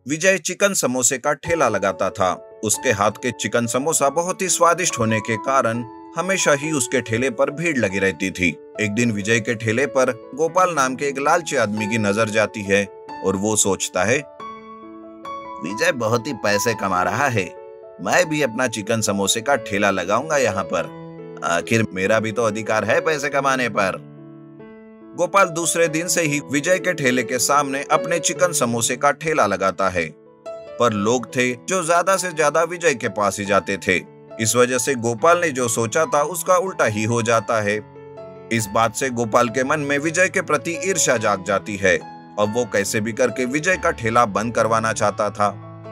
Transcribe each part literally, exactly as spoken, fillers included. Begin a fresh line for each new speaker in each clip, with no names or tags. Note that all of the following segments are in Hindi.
विजय चिकन समोसे का ठेला लगाता था। उसके हाथ के चिकन समोसा बहुत ही स्वादिष्ट होने के कारण हमेशा ही उसके ठेले पर भीड़ लगी रहती थी। एक दिन विजय के ठेले पर गोपाल नाम के एक लालची आदमी की नजर जाती है और वो सोचता है, विजय बहुत ही पैसे कमा रहा है, मैं भी अपना चिकन समोसे का ठेला लगाऊंगा यहाँ पर। आखिर मेरा भी तो अधिकार है पैसे कमाने पर। गोपाल दूसरे दिन से ही विजय के ठेले के सामने अपने चिकन समोसे का ठेला लगाता है, पर लोग थे जो ज्यादा से ज्यादा विजय के पास ही जाते थे। इस वजह से गोपाल ने जो सोचा था उसका उल्टा ही हो जाता है। इस बात से गोपाल के मन में विजय के प्रति ईर्ष्या जाग जाती है। अब वो कैसे भी करके विजय का ठेला बंद करवाना चाहता था।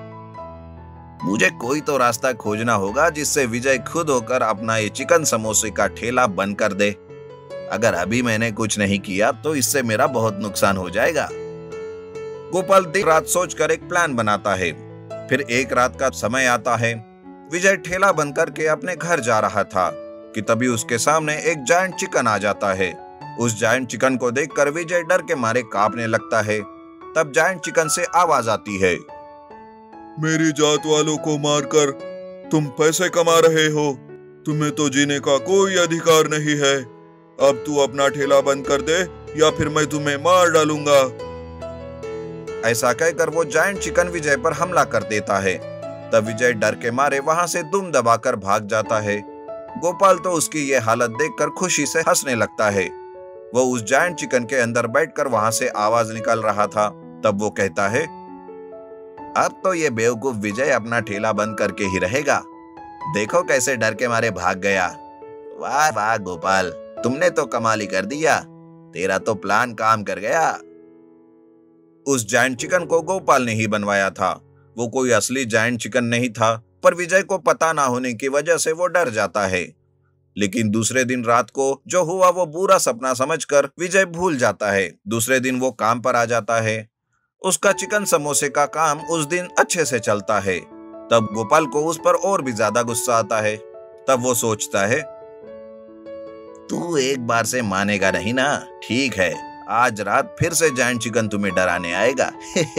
मुझे कोई तो रास्ता खोजना होगा जिससे विजय खुद होकर अपना ये चिकन समोसे का ठेला बंद कर दे। अगर अभी मैंने कुछ नहीं किया तो इससे मेरा बहुत नुकसान हो जाएगा। गोपाल दिन रात सोचकर एक प्लान बनाता है। फिर एक रात का समय आता है। विजय ठेला बंद करके अपने घर जा रहा था कि तभी उसके सामने एक जायंट चिकन आ जाता है। उस जायंट चिकन को देखकर विजय डर के मारे कांपने लगता है। तब जायंट चिकन से आवाज आती है,
मेरी जात वालों को मारकर तुम पैसे कमा रहे हो, तुम्हें तो जीने का कोई अधिकार नहीं है। अब तू अपना ठेला बंद कर दे या फिर मैं तुम्हें मार डालूंगा।
ऐसा कहकर वो जायंट चिकन विजय पर हमला कर देता है। तब विजय डर के मारे वहां से दुम दबाकर भाग जाता है। गोपाल तो उसकी ये हालत देखकर खुशी से हंसने लगता है। वो उस जायंट चिकन के अंदर बैठकर वहां से आवाज निकाल रहा था। तब वो कहता है, अब तो ये बेवकूफ विजय अपना ठेला बंद करके ही रहेगा। देखो कैसे डर के मारे भाग गया। वाह वाह गोपाल, तुमने तो कमाल ही कर दिया। तेरा तो प्लान काम कर गया। उस जायंट चिकन को गोपाल ने ही बनवाया था। वो कोई असली जायंट चिकन नहीं था, पर विजय को पता ना होने की वजह से वो डर जाता है। लेकिन दूसरे दिन रात को जो हुआ वो बुरा सपना समझकर विजय भूल जाता है। दूसरे दिन वो काम पर आ जाता है। उसका चिकन समोसे का काम उस दिन अच्छे से चलता है। तब गोपाल को उस पर और भी ज्यादा गुस्सा आता है। तब वो सोचता है, तू एक बार से मानेगा नहीं ना। ठीक है, आज रात फिर से जायंट चिकन तुम्हें डराने आएगा।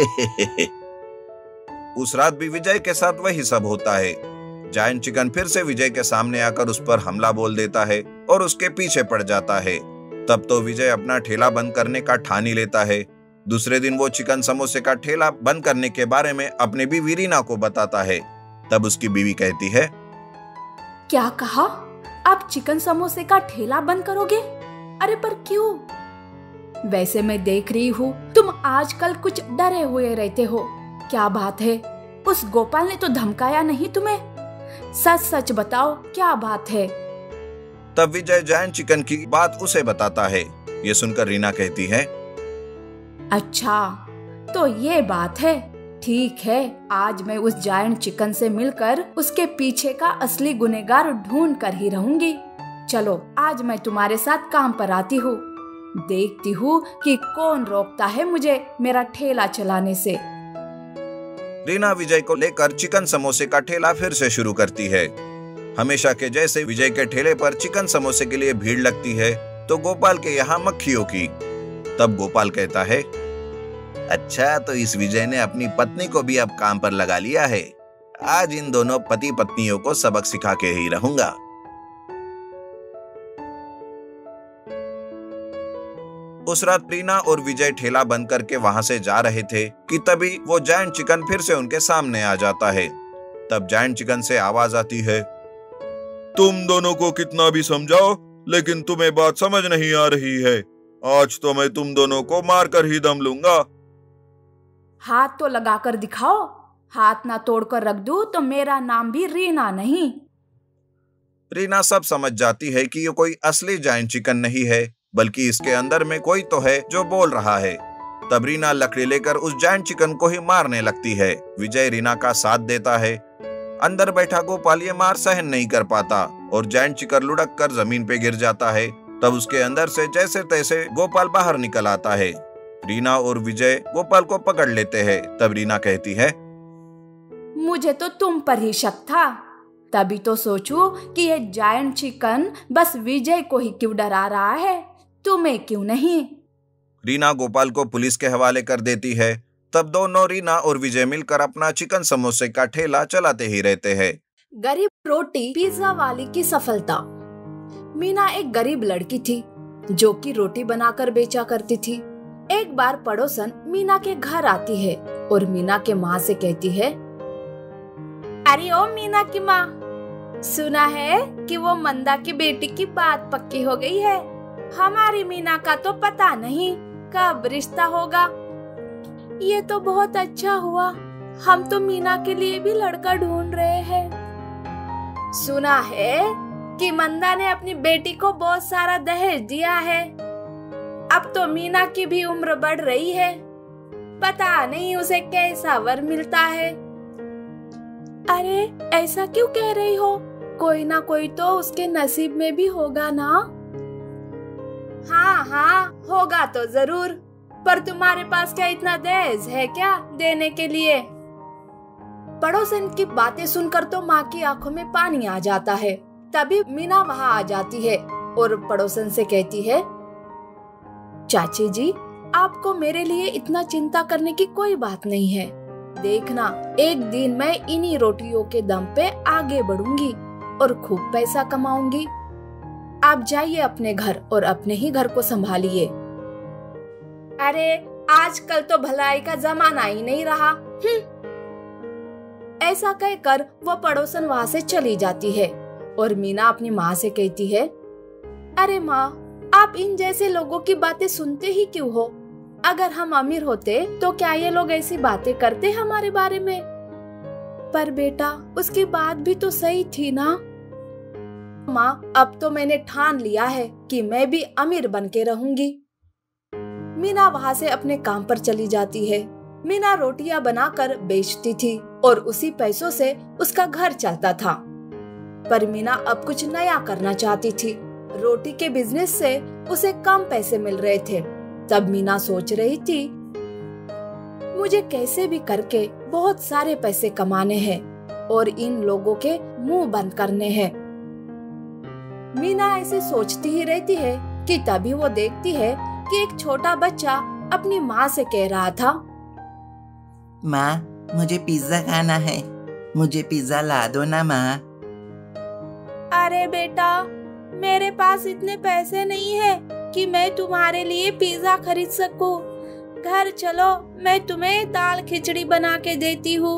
उस रात भी विजय के साथ वही सब होता है। जायंट चिकन फिर से विजय के सामने आकर उस पर हमला बोल देता है और उसके पीछे पड़ जाता है। तब तो विजय अपना ठेला बंद करने का ठान ही लेता है। दूसरे दिन वो चिकन समोसे का ठेला बंद करने के बारे में अपनी बीवी रीना को बताता है। तब उसकी बीवी कहती है,
क्या कहा? आप चिकन समोसे का ठेला बंद करोगे? अरे पर क्यों? वैसे मैं देख रही हूँ तुम आजकल कुछ डरे हुए रहते हो। क्या बात है? उस गोपाल ने तो धमकाया नहीं तुम्हें? सच सच बताओ, क्या बात है?
तब विजय जायंट चिकन की बात उसे बताता है। ये सुनकर रीना कहती है,
अच्छा तो ये बात है। ठीक है, आज मैं उस जायंट चिकन से मिलकर उसके पीछे का असली गुनहगार ढूंढ कर ही रहूंगी। चलो आज मैं तुम्हारे साथ काम पर आती हूँ। देखती हूँ कि कौन रोकता है मुझे मेरा ठेला चलाने से।
रीना विजय को लेकर चिकन समोसे का ठेला फिर से शुरू करती है। हमेशा के जैसे विजय के ठेले पर चिकन समोसे के लिए भीड़ लगती है तो गोपाल के यहाँ मक्खियों की। तब गोपाल कहता है, अच्छा तो इस विजय ने अपनी पत्नी को भी अब काम पर लगा लिया है। आज इन दोनों पति पत्नियों को सबक सिखा के ही रहूंगा। उस रात रीना और विजय ठेला बंद करके वहां से जा रहे थे कि तभी वो जायंट चिकन फिर से उनके सामने आ जाता है। तब जायंट चिकन से आवाज आती है,
तुम दोनों को कितना भी समझाओ लेकिन तुम्हें बात समझ नहीं आ रही है। आज तो मैं तुम दोनों को मारकर ही दम लूंगा।
हाथ तो लगाकर दिखाओ। हाथ ना तोड़कर रख दूं तो मेरा नाम भी रीना नहीं।
रीना सब समझ जाती है कि ये कोई असली जायंट चिकन नहीं है, बल्कि इसके अंदर में कोई तो है जो बोल रहा है। तब रीना लकड़ी लेकर उस जायंट चिकन को ही मारने लगती है। विजय रीना का साथ देता है। अंदर बैठा गोपाल ये मार सहन नहीं कर पाता और जायंट चिकन लुढ़क कर जमीन पे गिर जाता है। तब उसके अंदर से जैसे तैसे गोपाल बाहर निकल आता है। रीना और विजय गोपाल को पकड़ लेते हैं। तब रीना कहती है,
मुझे तो तुम पर ही शक था। तभी तो सोचूं कि ये जायंट चिकन बस विजय को ही क्यों डरा रहा है, तुम्हें क्यों नहीं।
रीना गोपाल को पुलिस के हवाले कर देती है। तब दोनों रीना और विजय मिलकर अपना चिकन समोसे का ठेला चलाते ही रहते हैं।
गरीब रोटी पिज्जा वाली की सफलता। मीना एक गरीब लड़की थी जो कि रोटी बनाकर बेचा करती थी। एक बार पड़ोसन मीना के घर आती है और मीना के माँ से कहती है, अरे ओ मीना की माँ, सुना है कि वो मंदा की बेटी की बात पक्की हो गई है। हमारी मीना का तो पता नहीं कब रिश्ता होगा। ये तो बहुत अच्छा हुआ, हम तो मीना के लिए भी लड़का ढूंढ रहे हैं। सुना है कि मंदा ने अपनी बेटी को बहुत सारा दहेज दिया है। अब तो मीना की भी उम्र बढ़ रही है, पता नहीं उसे कैसा वर मिलता है। अरे ऐसा क्यों कह रही हो? कोई ना कोई तो उसके नसीब में भी होगा ना। हाँ हाँ होगा तो जरूर, पर तुम्हारे पास क्या इतना दहेज है क्या देने के लिए? पड़ोसन की बातें सुनकर तो माँ की आंखों में पानी आ जाता है। तभी मीना वहाँ आ जाती है और पड़ोसन से कहती है, चाची जी, आपको मेरे लिए इतना चिंता करने की कोई बात नहीं है। देखना, एक दिन मैं इन्हीं रोटियों के दम पे आगे बढ़ूंगी और खूब पैसा कमाऊंगी। आप जाइए अपने घर और अपने ही घर को संभालिए। अरे आजकल तो भलाई का जमाना ही नहीं रहा। ऐसा कहकर वो पड़ोसन वहाँ से चली जाती है और मीना अपनी माँ से कहती है, अरे माँ, आप इन जैसे लोगों की बातें सुनते ही क्यों हो? अगर हम अमीर होते तो क्या ये लोग ऐसी बातें करते हमारे बारे में? पर बेटा, उसकी बात भी तो सही थी ना। माँ, अब तो मैंने ठान लिया है कि मैं भी अमीर बन के रहूंगी। मीना वहाँ से अपने काम पर चली जाती है। मीना रोटियां बनाकर बेचती थी और उसी पैसों से उसका घर चलता था। पर मीना अब कुछ नया करना चाहती थी। रोटी के बिजनेस से उसे कम पैसे मिल रहे थे। तब मीना सोच रही थी, मुझे कैसे भी करके बहुत सारे पैसे कमाने हैं और इन लोगों के मुंह बंद करने हैं। मीना ऐसे सोचती ही रहती है कि तभी वो देखती है कि एक छोटा बच्चा अपनी माँ से कह रहा था,
माँ, मुझे पिज्जा खाना है, मुझे पिज्जा ला दो ना माँ।
अरे बेटा, मेरे पास इतने पैसे नहीं है कि मैं तुम्हारे लिए पिज्जा खरीद सकूं। घर चलो, मैं तुम्हें दाल खिचड़ी बना के देती हूँ।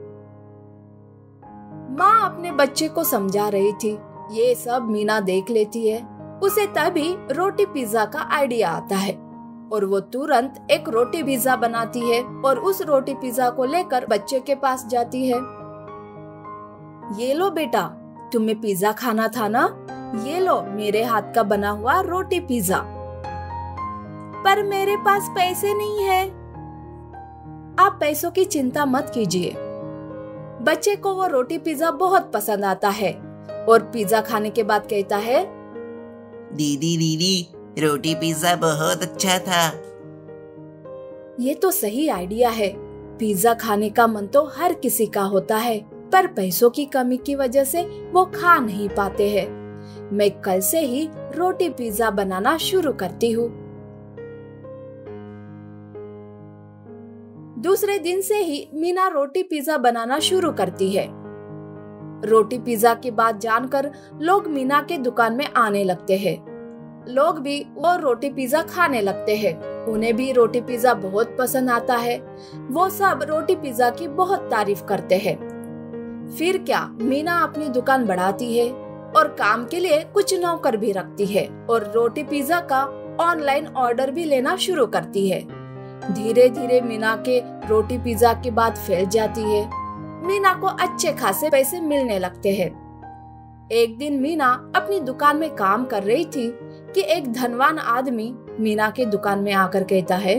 माँ अपने बच्चे को समझा रही थी। ये सब मीना देख लेती है। उसे तभी रोटी पिज्जा का आइडिया आता है और वो तुरंत एक रोटी पिज्जा बनाती है और उस रोटी पिज्जा को लेकर बच्चे के पास जाती है। ये लो बेटा, तुम्हें पिज्जा खाना था ना? ये लो मेरे हाथ का बना हुआ रोटी पिज्जा। पर मेरे पास पैसे नहीं है। आप पैसों की चिंता मत कीजिए। बच्चे को वो रोटी पिज्जा बहुत पसंद आता है और पिज्जा खाने के बाद कहता है,
दीदी दीदी, रोटी पिज्जा बहुत अच्छा था।
ये तो सही आइडिया है। पिज्जा खाने का मन तो हर किसी का होता है, पर पैसों की कमी की वजह से वो खा नहीं पाते हैं। मैं कल से ही रोटी पिज्जा बनाना शुरू करती हूँ। दूसरे दिन से ही मीना रोटी पिज्जा बनाना शुरू करती है। रोटी पिज्जा की बात जानकर लोग मीना के दुकान में आने लगते हैं। लोग भी वो रोटी पिज्जा खाने लगते हैं। उन्हें भी रोटी पिज्जा बहुत पसंद आता है। वो सब रोटी पिज्जा की बहुत तारीफ करते हैं। फिर क्या, मीना अपनी दुकान बढ़ाती है और काम के लिए कुछ नौकर भी रखती है और रोटी पिज्जा का ऑनलाइन ऑर्डर भी लेना शुरू करती है। धीरे धीरे मीना के रोटी पिज्जा की बात फैल जाती है। मीना को अच्छे खासे पैसे मिलने लगते हैं। एक दिन मीना अपनी दुकान में काम कर रही थी कि एक धनवान आदमी मीना के दुकान में आकर कहता है,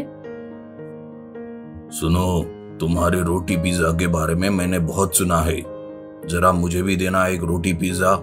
सुनो, तुम्हारे रोटी पिज्जा के बारे में मैंने बहुत सुना है, जरा मुझे भी देना एक रोटी पिज्जा।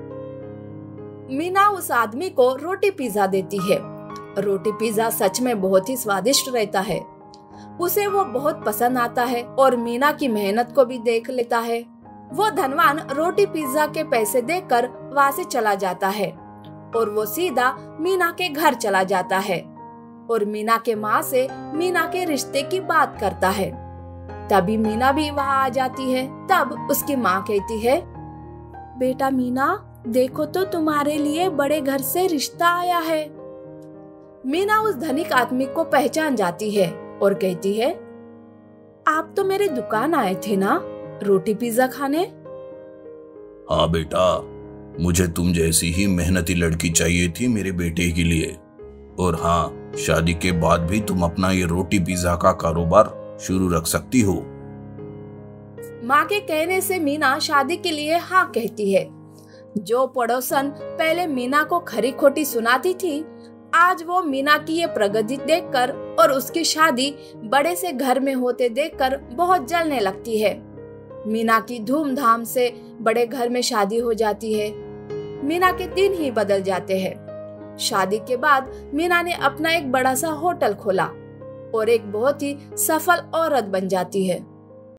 मीना उस आदमी को रोटी पिज्जा देती है। रोटी पिज्जा सच में बहुत ही स्वादिष्ट रहता है। उसे वो बहुत पसंद आता है और मीना की मेहनत को भी देख लेता है। वो धनवान रोटी पिज्जा के पैसे देकर वहाँ से चला जाता है और वो सीधा मीना के घर चला जाता है और मीना के माँ से मीना के रिश्ते की बात करता है। तभी मीना भी वहाँ आ जाती है। तब उसकी माँ कहती है, बेटा मीना, देखो तो तुम्हारे लिए बड़े घर से रिश्ता आया है। मीना उस धनिक आदमी को पहचान जाती है और कहती है, आप तो मेरे दुकान आए थे ना रोटी पिज्जा खाने?
हाँ बेटा, मुझे तुम जैसी ही मेहनती लड़की चाहिए थी मेरे बेटे के लिए। और हाँ, शादी के बाद भी तुम अपना ये रोटी पिज्जा का कारोबार शुरू रख सकती हो।
माँ के कहने से मीना शादी के लिए हाँ कहती है। जो पड़ोसन पहले मीना को खरी खोटी सुनाती थी, आज वो मीना की ये प्रगति देखकर और उसकी शादी बड़े से घर में होते देखकर बहुत जलने लगती है। मीना की धूमधाम से बड़े घर में शादी हो जाती है। मीना के दिन ही बदल जाते हैं। शादी के बाद मीना ने अपना एक बड़ा सा होटल खोला और एक बहुत ही सफल औरत बन जाती है।